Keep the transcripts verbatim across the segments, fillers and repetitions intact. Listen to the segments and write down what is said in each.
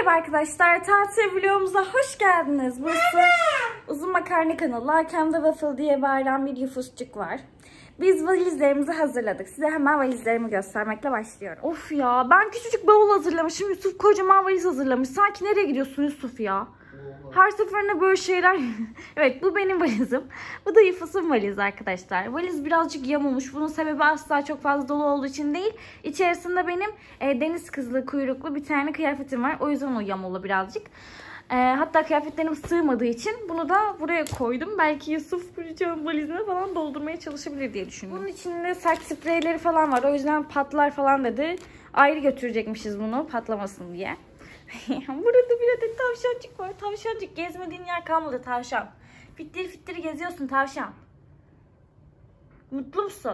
Merhaba arkadaşlar, tatil vlogumuza hoş geldiniz. Burası Uzun Makarna kanalı. Arkamda Waffle diye bağıran bir yufusçuk var. Biz valizlerimizi hazırladık. Size hemen valizlerimi göstermekle başlıyorum. Of ya, ben küçücük bavul hazırlamışım. Yusuf kocaman valiz hazırlamış. Sanki nereye gidiyorsun Yusuf ya? Her seferinde böyle şeyler... Evet, bu benim valizim. Bu da Yufus'un valizi arkadaşlar. Valiz birazcık yamulmuş. Bunun sebebi asla çok fazla dolu olduğu için değil. İçerisinde benim e, deniz kızlı kuyruklu bir tane kıyafetim var. O yüzden o yamulu birazcık. E, hatta kıyafetlerim sığmadığı için bunu da buraya koydum. Belki Yusuf Gülcan'ın valizine falan doldurmaya çalışabilir diye düşündüm. Bunun içinde saç spreyleri falan var. O yüzden patlar falan dedi. Ayrı götürecekmişiz bunu patlamasın diye. Burada bir adet tavşancık var. Tavşancık, gezmediğin yer kalmadı tavşan. Fittir fittir geziyorsun tavşan. Mutlu musun?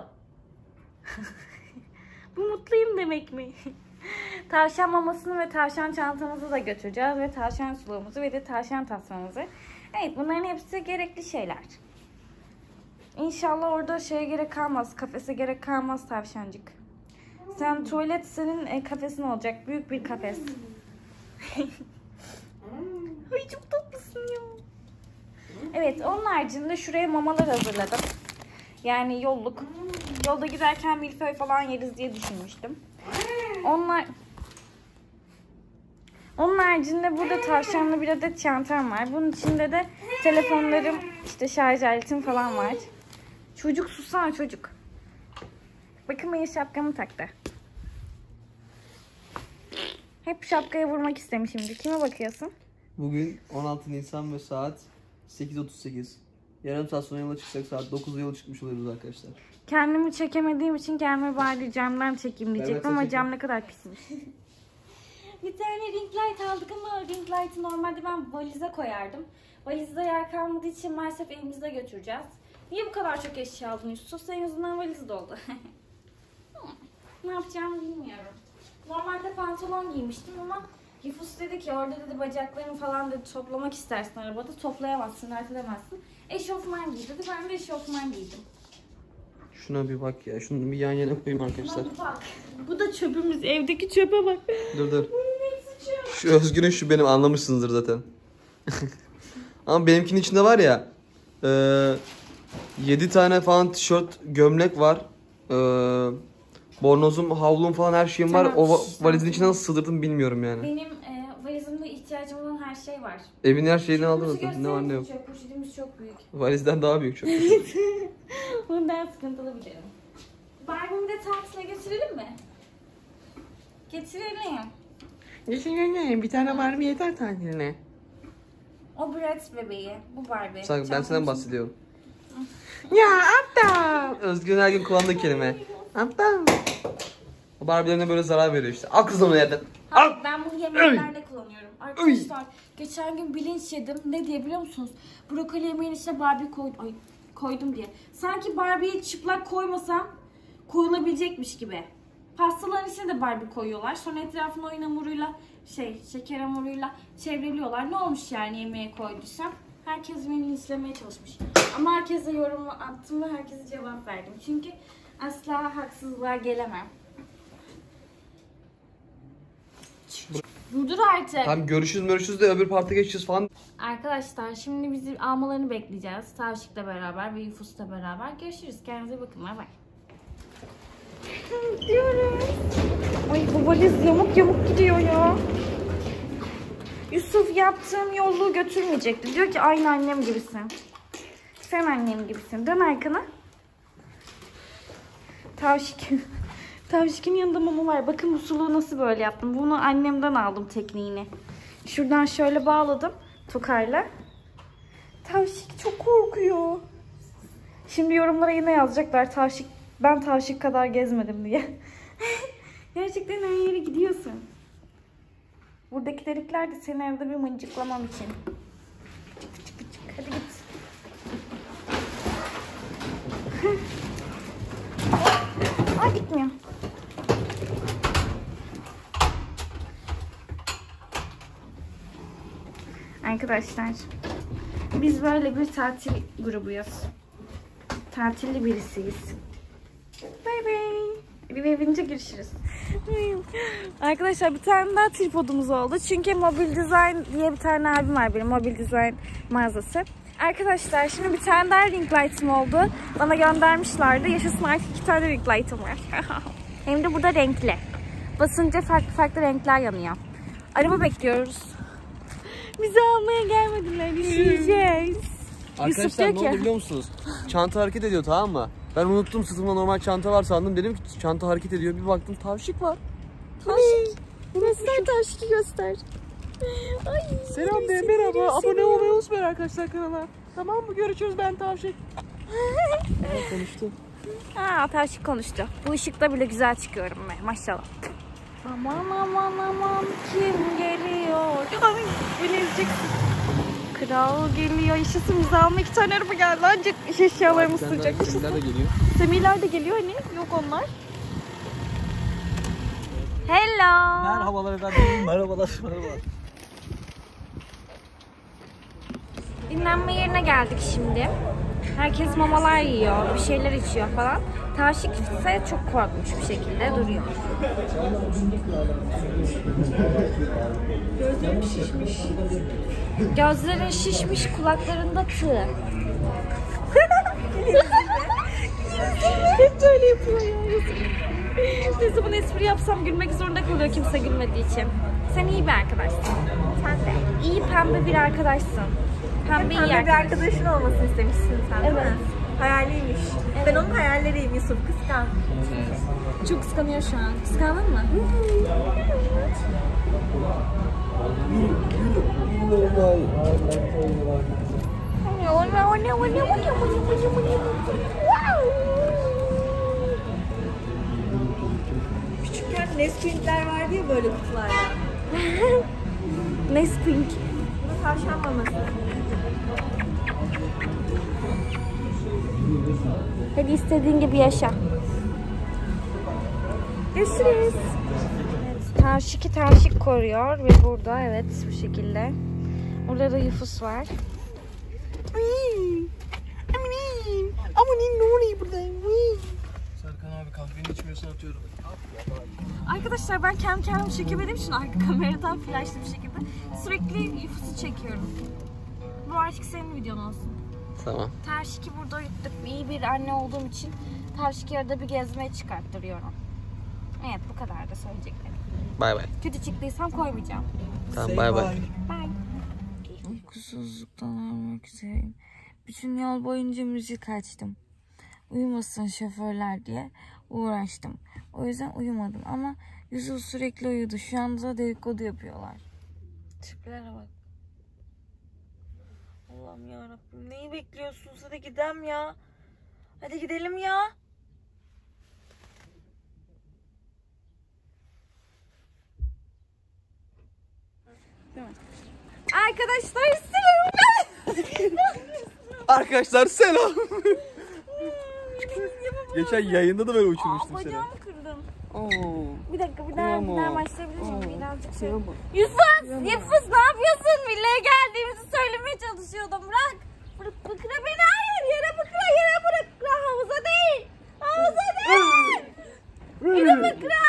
Bu mutluyum demek mi? Tavşan mamasını ve tavşan çantamızı da götüreceğiz. Ve tavşan suluğumuzu ve de tavşan tasmamızı. Evet, bunların hepsi gerekli şeyler. İnşallah orada şeye gerek kalmaz. Kafese gerek kalmaz tavşancık. Sen tuvalet senin e, kafesin olacak. Büyük bir kafes. Ay çok tatlısın ya. Evet, onun haricinde şuraya mamalar hazırladım. Yani yolluk. Yolda giderken milföy falan yeriz diye düşünmüştüm. Onlar... Onun haricinde burada tavşanlı bir adet çantam var. Bunun içinde de telefonlarım, işte şarj aletim falan var. Çocuk susana çocuk. Bakın benim şapkamı taktı. Hep şapkaya vurmak istemişimdir. Kime bakıyorsun? Bugün on altı Nisan ve saat sekiz otuz sekiz. Yarım saat sonra yola çıkacak, saat dokuzda yola çıkmış oluyoruz arkadaşlar. Kendimi çekemediğim için kendime bari camdan çekeyim diyecektim ama cam ne kadar pismiş. Bir tane ring light aldık ama ring light'ı normalde ben valize koyardım. Valizde yer kalmadığı için maalesef elimizde götüreceğiz. Niye bu kadar çok eşya aldın Yusuf? Senin yüzünden valiz doldu. Ne yapacağımı bilmiyorum. Normalde pantolon giymiştim ama Yufus dedi ki orada dedi bacaklarını falan dedi toplamak istersin arabada, toplayamazsın, rahat edemezsin. Eşofman giy dedi, ben de eşofman giydim. Şuna bir bak ya, şunu bir yan yana koyayım arkadaşlar. Hadi bak. Bu da çöpümüz, evdeki çöpe bak. Dur dur. Şu Özgür'ün şu benim, anlamışsınızdır zaten. Ama benimkinin içinde var ya e, yedi tane falan tişört, gömlek var. E, bornozum, havlum falan her şeyim var. Tamam, o valizin içine nasıl sığdırdım bilmiyorum yani. Benim e, valizimde ihtiyacım olan her şey var. Evin her şeyini aldınız zaten. Ne var ne yok. Çöp poşetimiz çok büyük. Valizden daha büyük çöp. Bundan sıkıntılı bir derim. Barbie'mi de tatile götürelim mi? Getirelim. Getirelim. Bir tane Barbie yeter tatiline. O Bratz bebeği. Bu Barbie. Sanki ben senden bahsediyorum. Ya aptal. Özgür'ün her gün kullandığı kelime. Aptal. O Barbie'lerine böyle zarar veriyor işte. Al kız onu yerden. Hayır, ben bunu yemeklerde kullanıyorum. Arkadaşlar geçen gün bilinç yedim. Ne diye biliyor musunuz? Brokoli yemeğin içine Barbie koydum. Ay, koydum diye. Sanki Barbie'yi çıplak koymasam koyulabilecekmiş gibi. Pastaların içine de Barbie koyuyorlar. Sonra etrafını oyun hamuruyla, şey, şeker hamuruyla çevreliyorlar. Ne olmuş yani yemeğe koyduysam? Herkes beni linçlemeye çalışmış. Ama herkese yorum attım ve herkese cevap verdim. Çünkü asla haksızlığa gelemem. Durdur artık. Tamam, görüşürüz görüşürüz de öbür parta geçeceğiz falan. Arkadaşlar şimdi bizi almalarını bekleyeceğiz. Tavşik'le beraber ve Yufus'la beraber. Görüşürüz. Kendinize bakın. Bay bay. Gidiyoruz. Ay bu valiz yamuk yamuk gidiyor ya. Yusuf yaptığım yolluğu götürmeyecekti. Diyor ki aynı annem gibisin. Sen annem gibisin. Dön arkana. Tavşik. Tavşik'in yanında mama var. Bakın musluğu nasıl böyle yaptım. Bunu annemden aldım tekniğini. Şuradan şöyle bağladım tokarla. Tavşik çok korkuyor. Şimdi yorumlara yine yazacaklar Tavşik, ben Tavşik kadar gezmedim diye. Gerçekten her yere gidiyorsun. Buradaki delikler de seni evde bir mıncıklamam için. Çık çık çık. Hadi git. Ay gitmiyor. Arkadaşlar biz böyle bir tatil grubuyuz. Tatilli birisiyiz. Bay bay. Bir evince görüşürüz. Arkadaşlar bir tane daha tripodumuz oldu. Çünkü Mobil Design diye bir tane abim var benim. Mobil Design mağazası. Arkadaşlar şimdi bir tane daha ring light'ım oldu. Bana göndermişlerdi. Yaşasın artık iki tane ring light'ım var. Hem de burada renkli. Basınca farklı farklı renkler yanıyor. Araba bekliyoruz. Bizi almaya gelmediler. Düşeceğiz. Arkadaşlar ne oldu biliyor musunuz? Çanta hareket ediyor, tamam mı? Ben unuttum, sırtımda normal çanta var sandım. Dedim ki çanta hareket ediyor. Bir baktım tavşik var. Tavşik. Göster tavşiki göster. Ay, Selam de merhaba. Abone olmayı unutmayın arkadaşlar kanala. Tamam mı? Görüşürüz, ben Tavşik. Konuştu. Aa, tavşik konuştu. Bu ışıkta bile güzel çıkıyorum ben maşallah. Aman aman aman kim geliyor? Ay, beni ezeceksin. Kral geliyor. Yaşasın, bizi almak iki tane araba geldi. Ancak iş eşyalarımız sığacak. Semihler de geliyor. Semihler de geliyor hani. Yok onlar. Hello. Merhabalar efendim. Merhabalar. Merhabalar. Dinlenme yerine geldik şimdi. Herkes mamalar yiyor, bir şeyler içiyor falan. Tavşik ise çok korkmuş bir şekilde duruyor. Gözlerim şişmiş. Gözlerin şişmiş, kulaklarında tığ. Hep böyle yapıyor ya. Ne zaman espri yapsam gülmek zorunda kalıyor kimse gülmediği için. Sen iyi bir arkadaşsın. Sen de. İyi pembe bir arkadaşsın. Pembe iyi Pembe bir arkadaşın olmasını istemişsin sen, değil Evet. mi? Hayaliymiş. Evet. Ben onun hayalleriyim Yusuf, kıskan. Çok kıskanıyor şu an. Kıskandın mı? Küçükken Nesquik'ler vardı ya böyle kutularda. Nesquik. Bu tavşan maması. Hadi istediğin gibi yaşa. Görüşürüz. Evet, Tavşik'i Tavşik koruyor ve burada evet bu şekilde. Burada da Yufus var. Amanin ne oluyor burada? Serkan abi kahveni içmiyorsan atıyorum. Arkadaşlar ben kendi kendimi çekemediğim için arka kameradan flashlı bir şekilde sürekli Yufus'u çekiyorum. Bu artık senin videon olsun. Tamam. Tavşik'i burada uyuttuk. İyi bir anne olduğum için Tavşik'i arada bir gezmeye çıkarttırıyorum. Evet, bu kadar da söyleyeceklerim. Bay bay. Kötü çıktıysam koymayacağım. Tamam, bay bay. Bye. Uykusuzluktan ölmek üzereyim. Bütün yol boyunca müzik açtım. Uyumasın şoförler diye uğraştım. O yüzden uyumadım ama Yusuf sürekli uyudu. Şu anda dedikodu yapıyorlar. Tiplere bak. Allah'ım yarabbim, neyi bekliyorsunuz? Hadi gidelim ya. Hadi gidelim ya. Arkadaşlar selam. Arkadaşlar selam. Geçen yayında da böyle uçurmuştum seni. Bacağımı kırdım. Oo. Bir dakika bir daha, Kıyamam. bir daha başlayabilir miyim? Oo. Birazcık şey. Kıyamam. Yusuf! Yusuf ne yapıyorsun? Villaya geldiğimizi söylemeye çalışıyordum. Bırak. Bırak bıkra beni. Hayır. Yere bıkra. Yere bıkra. Havuza değil. Havuza değil. Yere bıkra.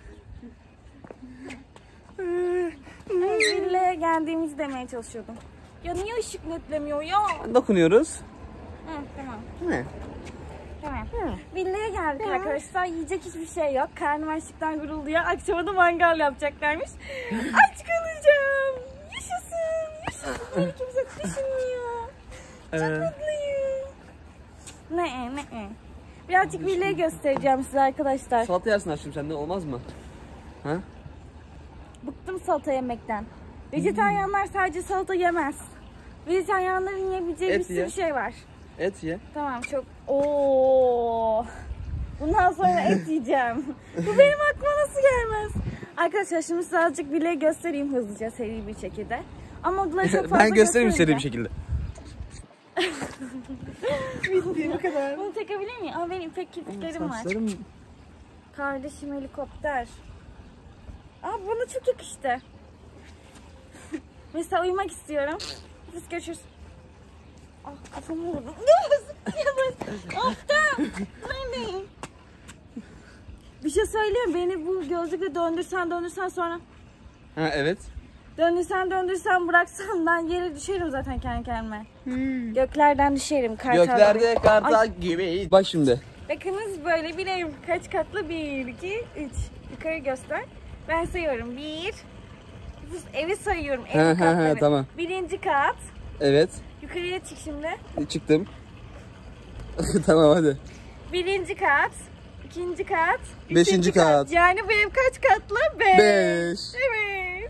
Ay, villaya geldiğimizi demeye çalışıyordum. Ya niye ışık netlemiyor ya? Dokunuyoruz. Hı, tamam. Ne? Tamam. Villaya geldik arkadaşlar. Yiyecek hiçbir şey yok. Karnım açlıktan gurulduyor. Akşama da mangal yapacaklarmış. Aç kalacağım. Yaşasın. Yaşasın. Beni kimse düşünmüyor. Çok Ee, mutluyum. Ne ne. Birazcık villayı göstereceğim size arkadaşlar. salata yersin aşkım, senden olmaz mı? Ha? Bıktım salata yemekten. Vejetaryenler sadece salata yemez. Vejetaryenlerin yiyebileceği Et bir sürü ye. şey var. Et ye. Tamam çok. Oo. Bundan sonra et yiyeceğim. Bu benim aklıma nasıl gelmez? Arkadaşlar şimdi size azıcık bileği göstereyim hızlıca seri bir şekilde. Ama odaları çok fazla Ben göstereyim seri bir göstermeyeceğim. şekilde. Bitti bu kadar. Bunu takabilir miyim? Ama benim ipek kirpiklerim var. Saçlarım Kardeşim helikopter. Aa bana çok yakıştı. Mesela uyumak istiyorum. Biz görüşürüz. Ah kafamı vurdum. Yavaş yavaş. Aptal. Neredeyim? Bir şey söyleyeyim, beni bu gözlükle döndürsen döndürsen sonra Ha evet. döndürsen döndürsen bıraksan ben yere düşerim zaten kendi kendime. Hmm. Göklerden düşerim. Kartal Göklerde gibi. kartal Ay. gibi. Bak şimdi. Bakınız böyle bir ev kaç katlı? bir, iki, üç. Yukarı göster. Ben sayıyorum. bir. Evi sayıyorum. He, Ev he, he, katları. tamam. Birinci kat. Evet. Yukarıya çık şimdi. Çıktım. Tamam hadi. Birinci kat. İkinci kat. Beşinci üçüncü kat. Yani bu ev kaç katlı? Beş. Beş. Evet.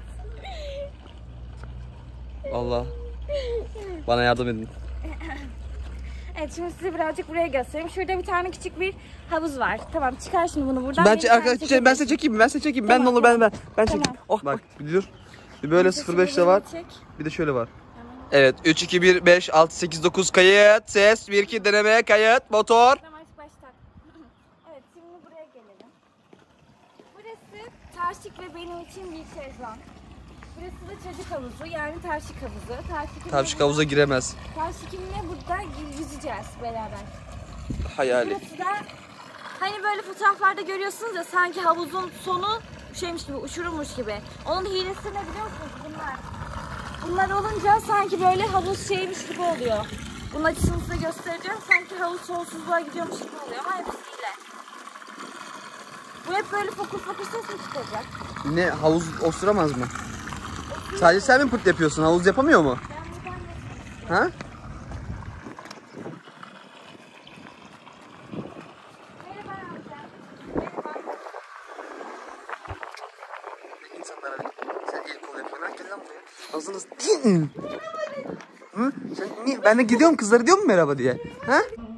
Allah. Bana yardım edin. Evet, şimdi size birazcık buraya göstereyim. Şurada bir tane küçük bir havuz var. Tamam, çıkar şimdi bunu buradan. Ben Bir arkadaşlar tane ben size çekeyim, ben size çekeyim. Tamam, ben ne olur tamam. ben ben ben Tamam. çekeyim. Oh bak bir dur. Bir böyle Çek. sıfır beşte var. Çek. Bir de şöyle var. Evet üç iki bir beş altı sekiz dokuz kayıt. Ses bir iki deneme kayıt. Motor. Tamam, başlat. Evet, şimdi buraya gelelim. Burası Taşik ve benim için bir şezlong. Burası da çocuk havuzu, yani Taşik havuzu. Taşik'imle Tabii burada- havuza giremez. Taşik'imle burada yüzeceğiz beraber. Hayali. Burası da hani böyle fotoğraflarda görüyorsunuz ya, sanki havuzun sonu şeymiş gibi, uçurulmuş gibi. Onun hilesi ne biliyor musunuz? Bunlar. Bunlar olunca sanki böyle havuz şeymiş gibi oluyor. Bunun açısını size göstereceğim. Sanki havuz sonsuzluğa gidiyormuş gibi oluyor ama hepsi hile. Bu hep böyle fokur fokur ses mi çıkacak? Ne havuz osuramaz mı? Sadece sen mi pırt yapıyorsun? Havuz yapamıyor mu? Ben buradan yapayım. Ha? Merhaba amca. Merhaba. İnsanlara sen el kol yapıyorsun. Gel lan buraya. Ağzını Hı? Sen niye? Ben de gidiyorum kızlara diyorum mu merhaba diye. Ha?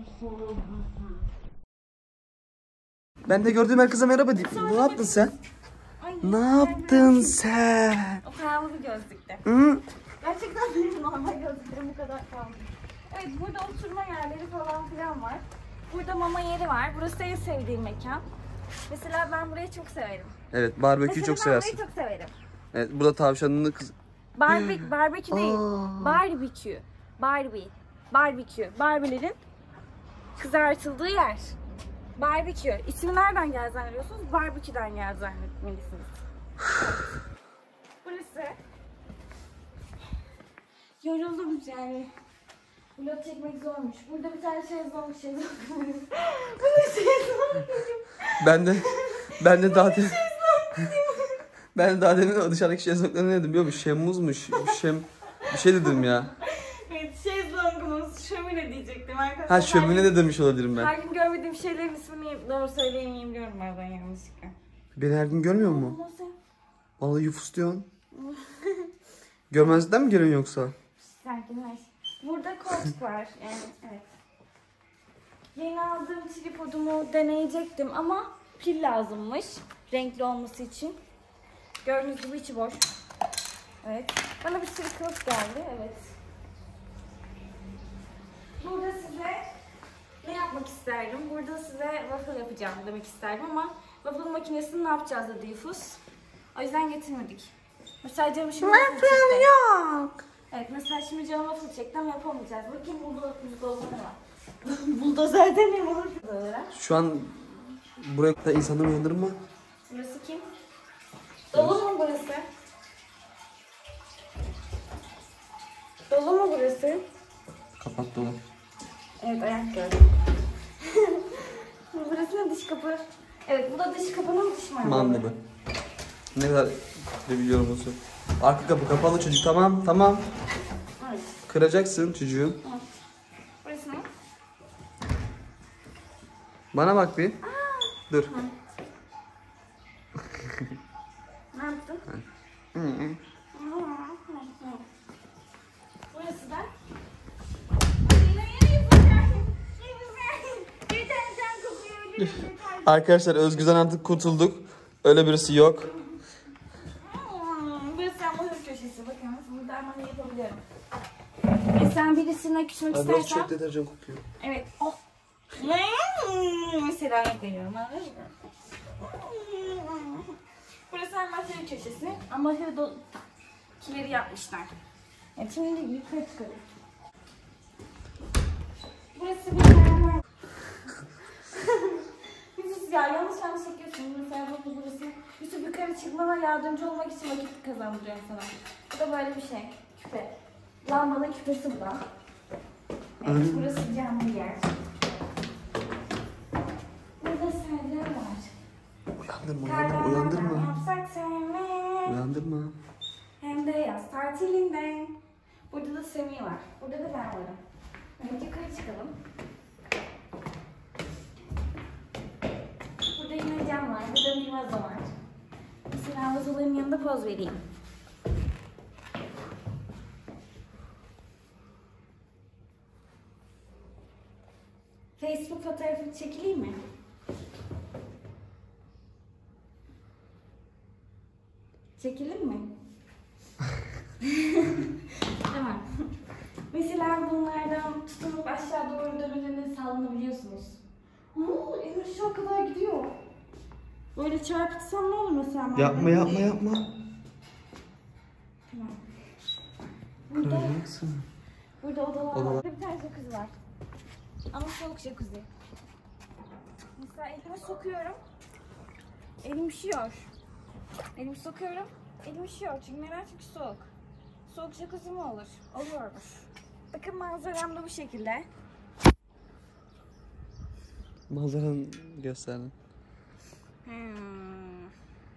Ben de gördüğüm her kıza merhaba diyeyim. Ne yaptın sen? Ay, Ne yaptın sen? O pahalı bir gözlükte. Hı? Gerçekten benim normal gözlüklerim bu kadar pahalı. Evet, burada oturma yerleri falan filan var. Burada mama yeri var. Burası en sevdiğim mekan. Mesela ben burayı çok severim. Evet, barbeküyü Mesela çok ben seversin. burayı çok severim. Evet, burada tavşanını kız... Barbie, barbekü değil. Aa. Barbekü. Barbie. Barbekü. Barbie'lerin kızartıldığı yer. Barbekü. İsmi nereden geldi zannediyorsunuz? Barbeküden geldi zannetmelisiniz. Burası. Yoruldum yani. Vlog çekmek zormuş. Burada bir tane şezlong şezlong. Bu şezlong. Ben de... Ben de daha demin... ben de daha demin o dışarıdaki şezlongları ne dedim biliyor musun? Şemmuzmuş. Şem... Bir şey dedim ya. Evet, şezlongumuz şömine diyecektim arkadaşlar. Ha şömine de demiş olabilirim ben. Her gün görmediğim şeylerin ismini doğru söyleyemeyemiyorum bazen yanlışlıkla. Beni her gün görmüyor mu? Nasıl? Vallahi yufus diyorsun. Görmezden mi geliyorsun yoksa? Sakinler. Burada koltuk var. Yani evet. Yeni aldığım tripodumu deneyecektim ama pil lazımmış. Renkli olması için. Gördüğünüz gibi içi boş. Evet. Bana bir sürü kılıf geldi. Evet. Burada size ne yapmak isterdim? Burada size waffle yapacağım demek isterdim ama waffle makinesini ne yapacağız dedi Yufus. O yüzden getirmedik. Mesela canım şimdi waffle çekti. yok. Evet, mesela şimdi canım waffle çekti ama yapamayacağız. Bakayım burada buzdolabı ne var? Buldozerde ne var? Şu an buraya da insanları uyandırma. Burası kim? Dolu mu burası? Dolu mu burası? Kapat dolu. Evet, ayak gördüm. Burası ne, dış kapı? Evet, bu da dış kapının dış mandalı. Mandalı. Ne kadar de biliyorum olsun. Arka kapı kapalı çocuk tamam tamam. Evet. Kıracaksın çocuğu. Evet. Burası ne? Bana bak bir. Dur. Ne yaptın? Burası da. Arkadaşlar Özgü'den artık kurtulduk. Öyle birisi yok. Burası amahır köşesi. Bakın burada amahır yapabiliyorum. E sen birisine küsmek Abi biraz istersen. çok deterjan kokuyor. Evet. Oh. Ne? Mesela örnek veriyorum. Burası amahır köşesi. Amahır do... kileri yapmışlar. Evet, şimdi yukarı çıkalım. Burası bir mermer. Yusuf ya yanlış yanlış çekiyorsun. Mesela bu burası. Yusuf yukarı çıkmana yardımcı olmak için vakit kazandırıyor sana. Bu da böyle bir şey. Küpe. Lambalı küpesi bu da. Evet, burası camlı yer. Burada sergiler var. Uyandırma, uyandırma, uyandırma. Yapsak sevmek. Uyandırma. Hem de yaz tatilinden. Burada da Semih var. Burada da ben varım. Evet, yukarı çıkalım. Burada yine cam var. Burada bir vazo var. Mesela vazoların yanında poz vereyim. Facebook fotoğrafı çekileyim mi? Çekelim mi? Tamam. Mesela bunlardan tutunup aşağı doğru dönülüğüne sallanabiliyorsunuz. Oo, Emir şu kadar gidiyor. Böyle çarpıtsam ne olur mesela? Yapma yapma yapma. Tamam. Burada, Kıracaksın. burada odalar var. Odalar. Burada bir tane jacuzzi var. Ama soğuk jacuzzi. Mesela elimi sokuyorum. Elim üşüyor. Elimi sokuyorum. Elim üşüyor. Çünkü neden? Çünkü soğuk. Soğuk jacuzzi mi olur? Olurmuş. Bakın manzaram da bu şekilde. Manzaranı gösterdim. Hmm.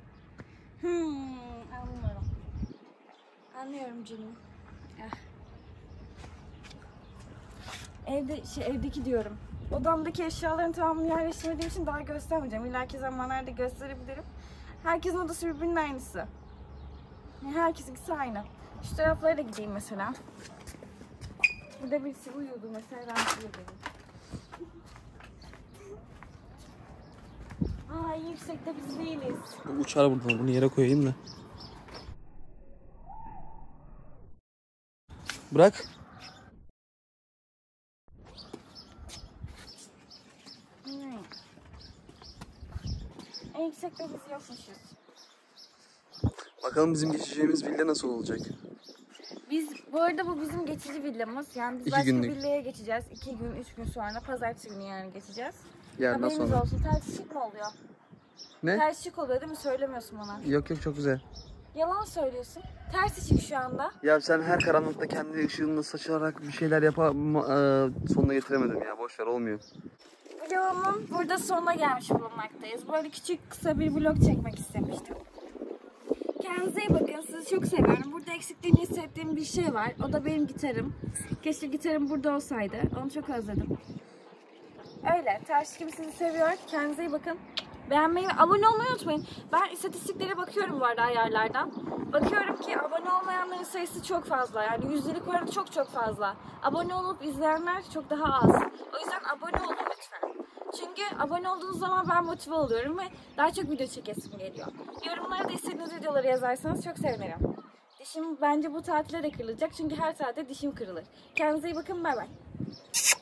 Hmm. Anlıyorum. Anlıyorum canım. Ah. Evde, şey, evdeki diyorum. Odamdaki eşyaların tamamını yerleştirmediğim için daha göstermeyeceğim. İleriki zamanlarda gösterebilirim. Herkesin odası birbirinin aynısı. Yani herkesinkisi aynı. Şu taraflara da gideyim mesela. Burada birisi uyuyordu mesela, rahatsız ediyorum. Aa, yüksekte biz değiliz. Uçar buradan, bunu yere koyayım da. Bırak. Hmm. En yüksekte biz yokmuşuz. Bakalım bizim geçeceğimiz villa nasıl olacak? Biz, bu arada bu bizim geçici villamız. Yani biz İki başka günlük. villaya geçeceğiz. İki gün, üç gün sonra. Pazartesi günü yani geçeceğiz. Yarından Haberiniz sonra. olsun. Ters ışık mı oluyor? Ne? Ters ışık oluyor değil mi? Söylemiyorsun bana. Yok yok, çok güzel. Yalan söylüyorsun. Ters ışık şu anda. Ya sen her karanlıkta kendi ışığınla saçarak bir şeyler yapar sonuna getiremedim ya. Boş ver, olmuyor. Vlogumun burada sonuna gelmiş bulunmaktayız. Böyle küçük kısa bir vlog çekmek istemiştim. Kendinize iyi bakın. Sizi çok seviyorum. Burada eksikliğini hissettiğim bir şey var. O da benim gitarım. Keşke gitarım burada olsaydı. Onu çok özledim. Öyle. Ters gibi sizi seviyor. Kendinize iyi bakın. Beğenmeyi ve abone olmayı unutmayın. Ben istatistiklere bakıyorum bu arada ayarlardan. Bakıyorum ki abone olmayanların sayısı çok fazla. Yani yüzdelik oranı çok çok fazla. Abone olup izleyenler çok daha az. O yüzden abone olun lütfen. Çünkü abone olduğunuz zaman ben motive oluyorum ve daha çok video çekesim geliyor. Yorumlara da istediğiniz videoları yazarsanız çok sevinirim. Dişim bence bu tatile de kırılacak çünkü her tatilde dişim kırılır. Kendinize iyi bakın, bay bay.